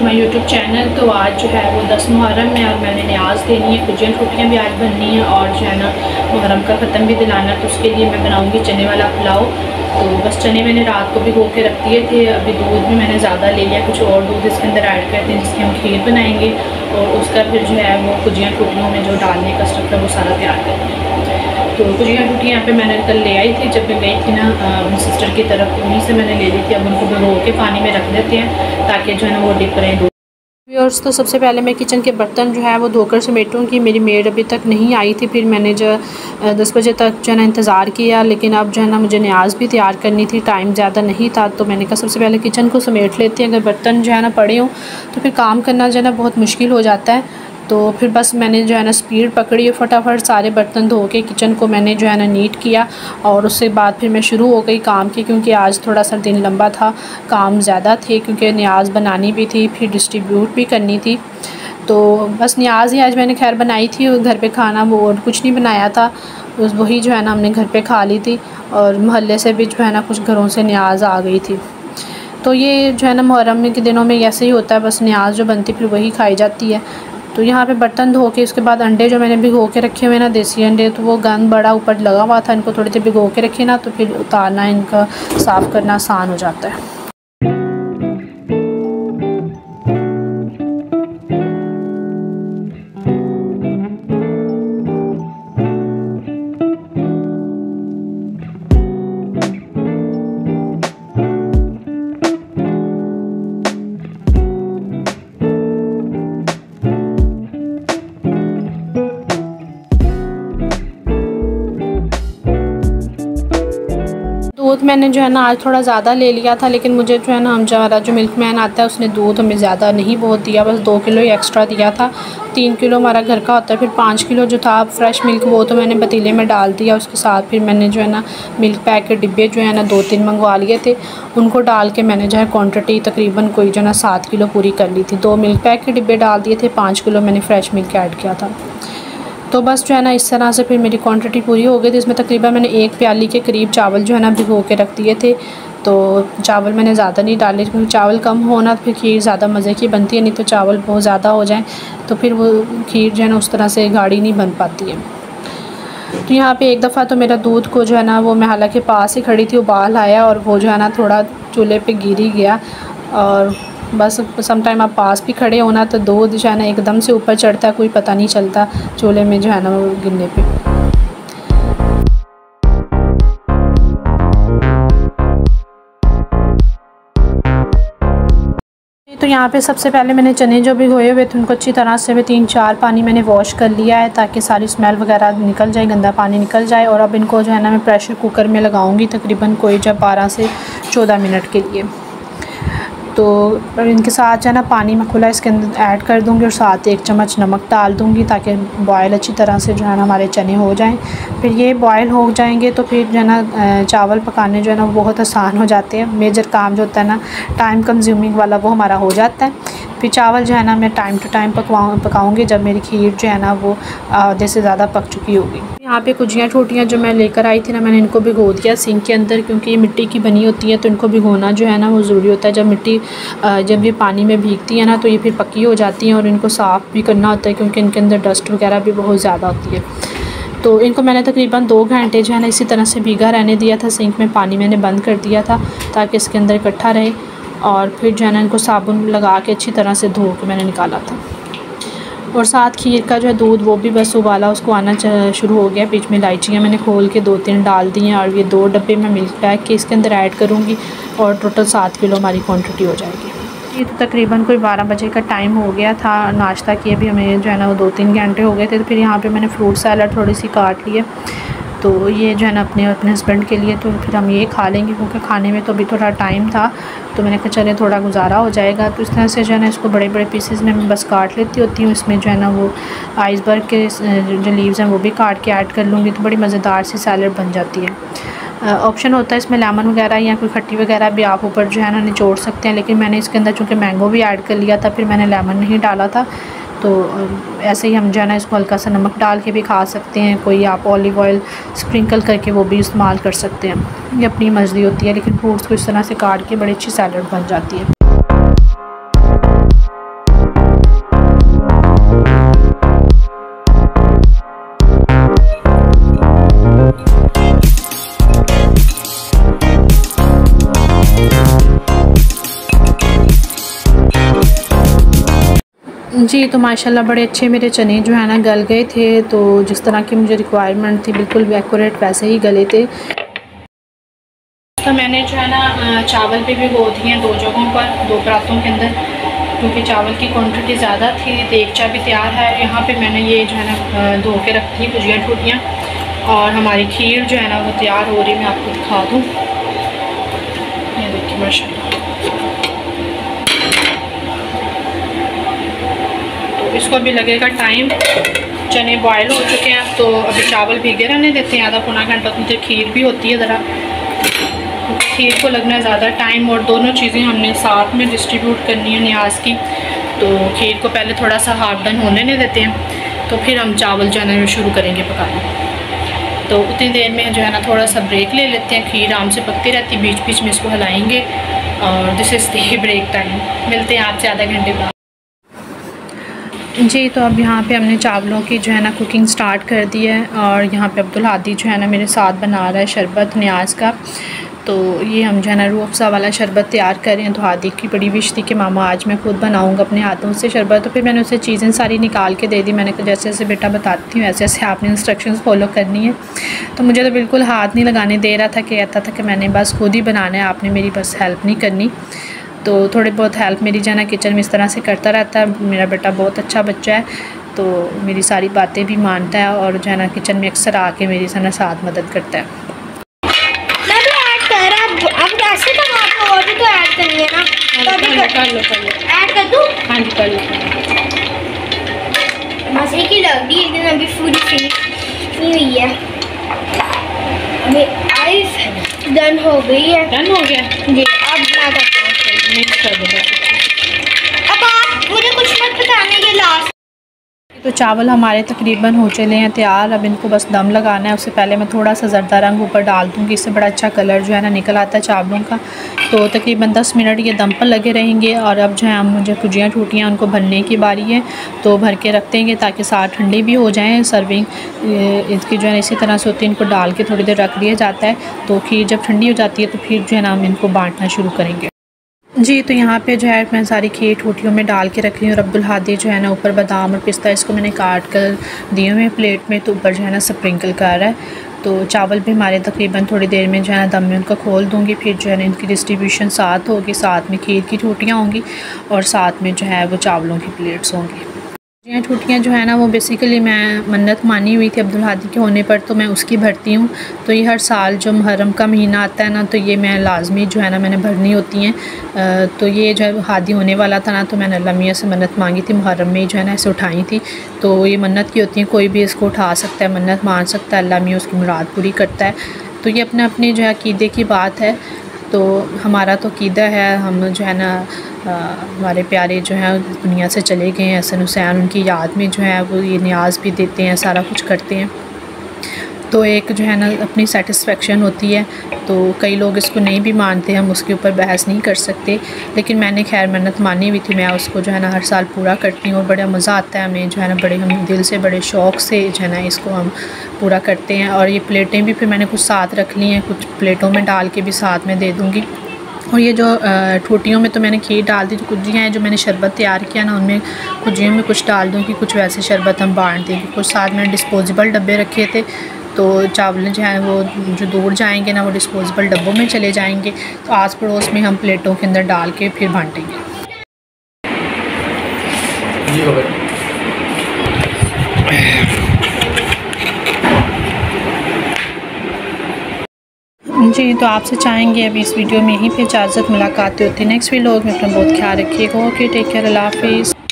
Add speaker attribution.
Speaker 1: My YouTube channel. तो आज जो है वो 10 मुहर्रम है और मैंने न्याज देनी है, गुजिया टूटियाँ भी आज बननी है और जो है ना मुहर्रम का ख़त्म भी दिलाना है। तो उसके लिए मैं बनाऊँगी चने वाला पुलाव। तो बस चने मैंने रात को भिगो के रख दिए थे। अभी दूध भी मैंने ज़्यादा ले लिया, कुछ और दूध इसके अंदर ऐड करते हैं जिसकी हम खीर बनाएंगे और उसका फिर जो है वो गुजिया टूटियों में जो डालने का स्टफ है वो सारा तैयार करते हैं। तो गुजिया टूटियाँ यहाँ पे मैंने कल ले आई थी, जब मैं गई थी ना अपनी सिस्टर की तरफ, उन्हीं से मैंने ले ली थी। अब उनको भिगो के पानी में रख देते हैं ताकि जो है ना वो डिप रहें। व्यूअर्स, तो सबसे पहले मैं किचन के बर्तन जो है वो धोकर समेटूँगी। मेरी मेड अभी तक नहीं आई थी, फिर मैंने जो 10 बजे तक जो है ना इंतज़ार किया, लेकिन अब जो है ना मुझे न्याज भी तैयार करनी थी, टाइम ज़्यादा नहीं था। तो मैंने कहा सबसे पहले किचन को समेट लेते हैं। अगर बर्तन जो है ना पड़े हों तो फिर काम करना जो है ना बहुत मुश्किल हो जाता है। तो फिर बस मैंने जो है ना स्पीड पकड़ी, फटाफट सारे बर्तन धो के किचन को मैंने जो है ना नीट किया और उसके बाद फिर मैं शुरू हो गई काम की, क्योंकि आज थोड़ा सा दिन लंबा था, काम ज़्यादा थे, क्योंकि न्याज बनानी भी थी, फिर डिस्ट्रीब्यूट भी करनी थी। तो बस न्याज ही आज मैंने खैर बनाई थी और घर पे खाना वो और कुछ नहीं बनाया था, वही जो है ना हमने घर पे खा ली थी। और मोहल्ले से भी जो है ना कुछ घरों से न्याज आ गई थी। तो ये जो है ना मुहर्रम के दिनों में ऐसे ही होता है, बस न्याज जो बनती फिर वही खाई जाती है। तो यहाँ पे बर्तन धो के उसके बाद अंडे जो मैंने भिगो के रखे हुए ना, देसी अंडे, तो वो गंद बड़ा ऊपर लगा हुआ था, इनको थोड़ी देर भिगो के रखे ना तो फिर उतारना, इनका साफ़ करना आसान हो जाता है। दूध मैंने जो है ना आज थोड़ा ज़्यादा ले लिया था, लेकिन मुझे जो है ना हमारा जो मिल्क मैन आता है उसने दूध हमें ज़्यादा नहीं बहुत दिया, बस 2 किलो ही एक्स्ट्रा दिया था। 3 किलो हमारा घर का होता है, फिर 5 किलो जो था फ्रेश मिल्क वो तो मैंने पतीले में डाल दिया। उसके साथ फिर मैंने जो है ना मिल्क पैक के डिब्बे जो है ना 2-3 मंगवा लिए थे, उनको डाल के मैंने जो है क्वान्टिटी तकरीबन कोई जो है ना 7 किलो पूरी कर ली थी। 2 मिल्क पैक के डिब्बे डाल दिए थे, 5 किलो मैंने फ्रेश मिल्क ऐड किया था। तो बस जो है ना इस तरह से फिर मेरी क्वांटिटी पूरी हो गई थी। इसमें तकरीबन मैंने 1 प्याली के करीब चावल जो है ना भिगो के रख दिए थे। तो चावल मैंने ज़्यादा नहीं डाले, क्योंकि चावल कम होना फिर खीर ज़्यादा मज़े की बनती है, नहीं तो चावल बहुत ज़्यादा हो जाए तो फिर वो खीर जो है ना उस तरह से गाढ़ी नहीं बन पाती है। तो यहाँ पे एक दफ़ा तो मेरा दूध को जो है ना वो मैं हालांकि पास ही खड़ी थी, उबाल आया और वो जो है ना थोड़ा चूल्हे पे गिर ही गया। और बस सम टाइम आप पास भी खड़े होना तो दूध जो है ना एकदम से ऊपर चढ़ता है, कोई पता नहीं चलता चूल्हे में जो है ना वो गिरने पे। तो यहाँ पे सबसे पहले मैंने चने जो भिगोए हुए थे उनको अच्छी तरह से 3-4 पानी मैंने वॉश कर लिया है, ताकि सारी स्मेल वगैरह निकल जाए, गंदा पानी निकल जाए। और अब इनको जो है ना मैं प्रेशर कुकर में लगाऊंगी तकरीबन कोई जब 12 से 14 मिनट के लिए। तो इनके साथ जो है ना पानी मैं खुला इसके अंदर ऐड कर दूंगी और साथ 1 चम्मच नमक डाल दूंगी, ताकि बॉयल अच्छी तरह से जो है ना हमारे चने हो जाएं। फिर ये बॉयल हो जाएंगे तो फिर जो है ना चावल पकाने जो है ना बहुत आसान हो जाते हैं। मेजर काम जो होता है ना टाइम कंज्यूमिंग वाला वो हमारा हो जाता है। फिर चावल जो है ना मैं टाइम टू टाइम पकाऊंगी जब मेरी खीर जो है ना वो आधे से ज़्यादा पक चुकी होगी। यहाँ पे गुजिया टूटियाँ जो मैं लेकर आई थी ना, मैंने इनको भिगो दिया सिंक के अंदर, क्योंकि ये मिट्टी की बनी होती है तो इनको भिगोना जो है ना वो ज़रूरी होता है। जब ये पानी में भीगती है ना तो ये फिर पक्की हो जाती हैं और इनको साफ़ भी करना होता है, क्योंकि इनके अंदर डस्ट वगैरह भी बहुत ज़्यादा होती है। तो इनको मैंने तकरीबन 2 घंटे जो है ना इसी तरह से भीगा रहने दिया था। सिंक में पानी मैंने बंद कर दिया था ताकि इसके अंदर इकट्ठा रहे, और फिर जो है ना इनको साबुन लगा के अच्छी तरह से धो के मैंने निकाला था। और साथ खीर का जो है दूध वो भी बस उबाला उसको आना शुरू हो गया। बीच में इलायचियाँ मैंने खोल के 2-3 डाल दी हैं और ये 2 डब्बे मैं मिल्क पैक के इसके अंदर ऐड करूँगी और टोटल 7 किलो हमारी क्वांटिटी हो जाएगी। ये तो तकरीबन कोई 12 बजे का टाइम हो गया था, नाश्ता किए भी हमें जो है ना वो 2-3 घंटे हो गए थे। तो फिर यहाँ पे मैंने फ्रूट सैलड थोड़ी सी काट ली है, तो ये जो है ना अपने हस्बैंड के लिए, तो फिर हम ये खा लेंगे, क्योंकि खाने में तो अभी थोड़ा टाइम था। तो मैंने कहा चले थोड़ा गुजारा हो जाएगा। तो इस तरह से जो है ना इसको बड़े बड़े पीसेस में मैं बस काट लेती होती हूँ। इसमें जो है ना वो आइसबर्ग के जो लीव्स हैं वो भी काट के ऐड कर लूँगी, तो बड़ी मज़ेदार सी सैलड बन जाती है। ऑप्शन होता है इसमें लेमन वगैरह या कोई खट्टी वगैरह भी आप ऊपर जो है ना निचोड़ सकते हैं, लेकिन मैंने इसके अंदर चूँकि मैंगो भी ऐड कर लिया था, फिर मैंने लेमन नहीं डाला था। तो ऐसे ही हम जो है ना इसको हल्का सा नमक डाल के भी खा सकते हैं, कोई आप ऑलिव ऑयल स्प्रिंकल करके वो भी इस्तेमाल कर सकते हैं, ये अपनी मर्ज़ी होती है। लेकिन फ्रूट्स को इस तरह से काट के बड़ी अच्छी सैलड बन जाती है। जी तो माशाल्लाह बड़े अच्छे मेरे चने जो है ना गल गए थे, तो जिस तरह की मुझे रिक्वायरमेंट थी बिल्कुल एक्यूरेट वैसे ही गले थे। तो मैंने जो है ना चावल भी भिगो दिए हैं 2 जगहों पर, 2 परातों के अंदर, क्योंकि चावल की क्वांटिटी ज़्यादा थी। देगचा भी तैयार है। यहाँ पे मैंने ये जो है ना धो के रखी है भुजिया टूटियाँ, और हमारी खीर जो है ना वो तैयार हो रही है। मैं आपको दिखा दूँ, ये देखिए माशाल्लाह। तो इसको भी लगेगा टाइम। चने बॉयल हो चुके हैं, तो अभी चावल भीगे रहने देते हैं आधा पौना घंटा, क्योंकि खीर भी होती है ज़रा, खीर को लगना ज़्यादा टाइम, और दोनों चीज़ें हमने साथ में डिस्ट्रीब्यूट करनी है न्याज की। तो खीर को पहले थोड़ा सा हाफ डन होने नहीं देते हैं, तो फिर हम चावल जो है ना शुरू करेंगे पकाना। तो उतनी देर में जो है ना थोड़ा सा ब्रेक ले लेते हैं। खीर आराम से पकती रहती है, बीच बीच में इसको हिलाएंगे, और this is the break time. मिलते हैं आपसे आधा घंटे बाद। जी तो अब यहाँ पे हमने चावलों की जो है ना कुकिंग स्टार्ट कर दी है, और यहाँ पे अब्दुल हादी जो है ना मेरे साथ बना रहा है शरबत न्याज का। तो ये हम जो है ना रूह अफ़ज़ा वाला शरबत तैयार कर रहे हैं। तो हादी की बड़ी विश थी कि मामा आज मैं खुद बनाऊँगा अपने हाथों से शरबत। तो फिर मैंने उसे चीज़ें सारी निकाल के दे दी। मैंने कहा जैसे जैसे बेटा बताती हूँ ऐसे ऐसे आपने इंस्ट्रक्शंस फॉलो करनी है। तो मुझे तो बिल्कुल हाथ नहीं लगाने दे रहा था, कि कहता था कि मैंने बस खुद ही बनाना है, आपने मेरी बस हेल्प नहीं करनी। तो थोड़ी बहुत हेल्प मेरी जो है ना किचन में इस तरह से करता रहता है। मेरा बेटा बहुत अच्छा बच्चा है, तो मेरी सारी बातें भी मानता है, और जो है ना किचन में अक्सर आके मेरी जो है ना साथ मदद करता है।
Speaker 2: मैं भी ऐड कर रहा हूं। अब कैसे बनाते हो? और भी तो ऐड करनी है ना। तो अभी कर लो ऐड कर दूं?
Speaker 1: हाँ जी कर लो।
Speaker 2: मज़े की लग रही है, लेकिन अभी पूरी फिनिश नहीं हुई है। अभी आइस डन हो गई है।
Speaker 1: डन हो गया
Speaker 2: जी। अब मैं करता हूँ,
Speaker 1: मिक्स कर दो।
Speaker 2: अब आप मुझे कुछ मत बताने के लास्ट।
Speaker 1: तो चावल हमारे तकरीबन हो चले हैं तैयार। अब इनको बस दम लगाना है। उससे पहले मैं थोड़ा सा ज़रदा रंग ऊपर डाल दूँगी, इससे बड़ा अच्छा कलर जो है ना निकल आता है चावलों का। तो तकरीबन 10 मिनट ये दम पर लगे रहेंगे। और अब जो है हम मुझे भुजियाँ टूटियाँ उनको भरने की बारी है, तो भर के रख देंगे ताकि साथ ठंडी भी हो जाएँ। सर्विंग इसकी जो है इसी तरह से होती है, इनको डाल के थोड़ी देर रख दिया जाता है। तो खीर जब ठंडी हो जाती है तो फिर जो है ना हम इनको बाँटना शुरू करेंगे। जी तो यहाँ पे जो है मैं सारी खीर ठूठियों में डाल के रख ली, और अब्दुल हादी जो है ना ऊपर बादाम और पिस्ता इसको मैंने काट कर दिए हुए प्लेट में, तो ऊपर जो है ना स्प्रिंकल कर रहा है। तो चावल भी हमारे तकरीबन थोड़ी देर में जो है ना दम में उनको खोल दूँगी। फिर जो है ना इनकी डिस्ट्रीब्यूशन साथ होगी, साथ में खीर की ठूठियाँ होंगी, और साथ में जो है वो चावलों की प्लेट्स होंगी। ये ठूठियाँ जो है ना वो बेसिकली मैं मन्नत मानी हुई थी अब्दुल हादी के होने पर, तो मैं उसकी भरती हूँ। तो ये हर साल जो मुहर्रम का महीना आता है ना, तो ये मैं लाजमी जो है ना मैंने भरनी होती हैं। तो ये जो है हादी होने वाला था ना, तो मैंने अल्लाह मियां से मन्नत मांगी थी, मुहर्रम में ही जो है ना इसे उठाई थी। तो ये मन्नत की होती है, कोई भी इसको उठा सकता है, मन्नत मान सकता है, अल्लाह मियां उसकी मुराद पूरी करता है। तो ये अपने अपने जो है अक़ीदे की बात है। तो हमारा तो अक़ीदा है, हम जो है ना हमारे प्यारे जो हैं दुनिया से चले गए हैं हसन हुसैन, उनकी याद में जो है वो ये न्याज़ भी देते हैं, सारा कुछ करते हैं। तो एक जो है ना अपनी सेटिस्फेक्शन होती है। तो कई लोग इसको नहीं भी मानते, हम उसके ऊपर बहस नहीं कर सकते, लेकिन मैंने खैर मन्नत मानी हुई थी, मैं उसको जो है ना हर साल पूरा करती हूँ, और बड़ा मज़ा आता है हमें जो है ना, बड़े हम दिल से बड़े शौक़ से जो है ना इसको हम पूरा करते हैं। और ये प्लेटें भी फिर मैंने कुछ साथ रख ली हैं, कुछ प्लेटों में डाल के भी साथ में दे दूँगी। और ये जो ठूठियों में तो मैंने खीर डाल दी, जो कुजियाँ हैं जो मैंने शरबत तैयार किया ना, उनमें कुजियों में कुछ डाल दूँगी, कुछ वैसे शरबत हम बाँट देंगे। कुछ साथ में डिस्पोजेबल डब्बे रखे थे, तो चावल जो है वो जो दूर जाएंगे ना वो डिस्पोजेबल डब्बों में चले जाएंगे। तो आस पड़ोस में हम प्लेटों के अंदर डाल के फिर बाँटेंगे। जी तो आपसे चाहेंगे अभी इस वीडियो में यहीं पे इजाज़त, मुलाकात होती है नेक्स्ट व्लॉग में। अपना बहुत ख्याल रखिएगा। ओके टेक केयर, अल्लाह हाफिज़।